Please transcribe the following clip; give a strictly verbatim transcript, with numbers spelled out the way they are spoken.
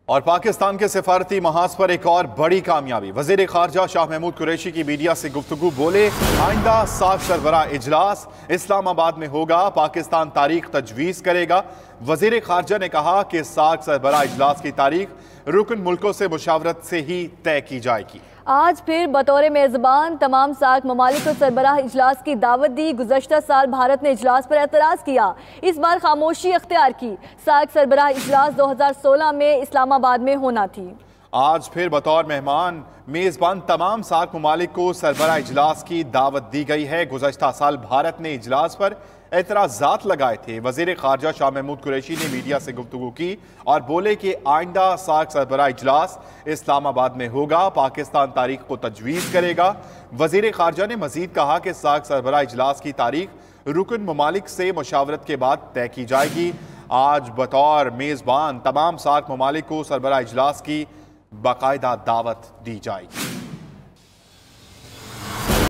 और पाकिस्तान के सिफारती महाज पर एक और बड़ी कामयाबी। वजीर खारजा शाह महमूद कुरैशी की मीडिया से गुफ्तगू, बोले आइंदा साख सरबराह इजलास इस्लामाबाद में होगा, पाकिस्तान तारीख तजवीज़ करेगा। वजीर खारजा ने कहा कि साख सरबराह इजलास की तारीख रुकन मुल्कों से मुशावरत से ही तय की जाएगी। आज फिर बतौर मेज़बान तमाम सार्क ममालिक को सरबराह इजलास की दावत दी। गुज़श्ता साल भारत ने इजलास पर एतराज़ किया, इस बार खामोशी अख्तियार की। सार्क सरबराह इजलास दो हज़ार सोलह में इस्लामाबाद में होना थी। आज फिर बतौर मेहमान मेज़बान तमाम सार्क ममालिक को सरबराह इजलास की दावत दी गई है। गुज़श्ता साल भारत ने इजलास पर एतराज़ात लगाए थे। वज़ीर खारजा शाह महमूद कुरैशी ने मीडिया से गुफ्तगू की और बोले कि आइंदा सार्क सरबराह इजलास इस्लामाबाद में होगा, पाकिस्तान तारीख को तजवीज़ करेगा। वज़ीर खारजा ने मजीद कहा कि सार्क सरबराह इजलास की तारीख रुकन ममालिक से मुशावरत के बाद तय की जाएगी। आज बतौर मेज़बान तमाम सार्क ममालिक को सरबराह इजलास की बाकायदा दावत दी जाएगी।